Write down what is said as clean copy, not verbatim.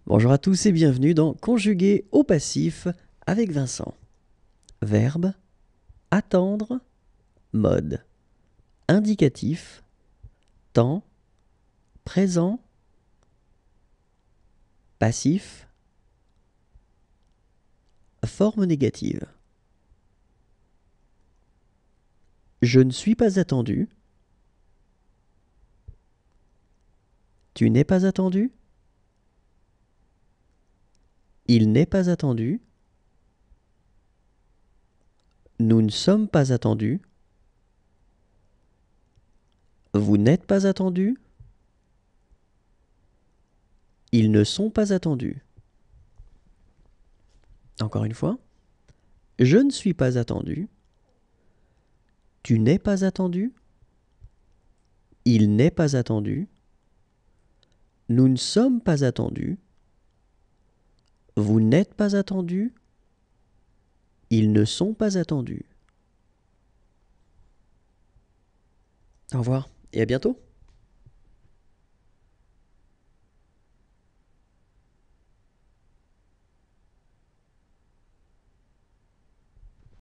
Bonjour à tous et bienvenue dans Conjuguer au passif avec Vincent. Verbe, attendre, mode, indicatif, temps, présent, passif, forme négative. Je ne suis pas attendu. Tu n'es pas attendu. Il n'est pas attendu. Nous ne sommes pas attendus. Vous n'êtes pas attendu. Ils ne sont pas attendus. Encore une fois. Je ne suis pas attendu. Tu n'es pas attendu. Il n'est pas attendu. Nous ne sommes pas attendus. Vous n'êtes pas attendu. Ils ne sont pas attendus. Au revoir et à bientôt.